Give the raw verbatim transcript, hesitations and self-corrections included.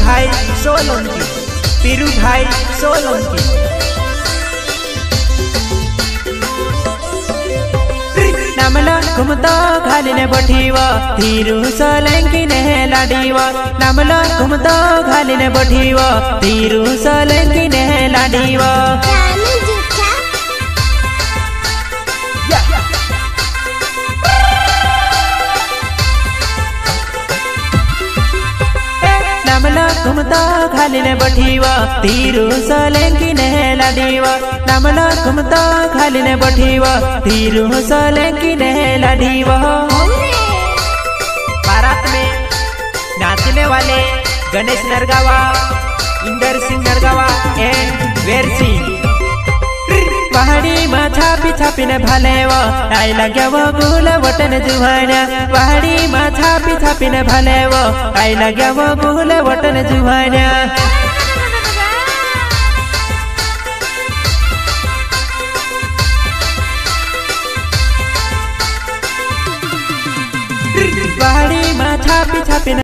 भाई सोलंकी, पीरू भाई सोलंकी। नमला घुमता घालिने बठीवा धीरू सोलंकी ने लाडीवा। नमला घुमता घालिने बठीवा धीरू सोलंकी ने लाडीवा। नमला घुमता घालिने बठीवा धीरू सोलंकी ने लाडीवा। नमला घुमता घालिने बठीवा धीरू सोलंकी ने लाडीवा। बारात में नाचने वाले गणेश नरगावा, इंदर सिंह नरगावा एंड वेर सिंह। पहाड़ी में छापी छापी ने भालेवा आई लगे वो गुल वटन जुहाना। पहाड़ी में छापी छापी ने भालेवा आई लगे वो गुल वटन जुहाना। पहाड़ी में छापी छापी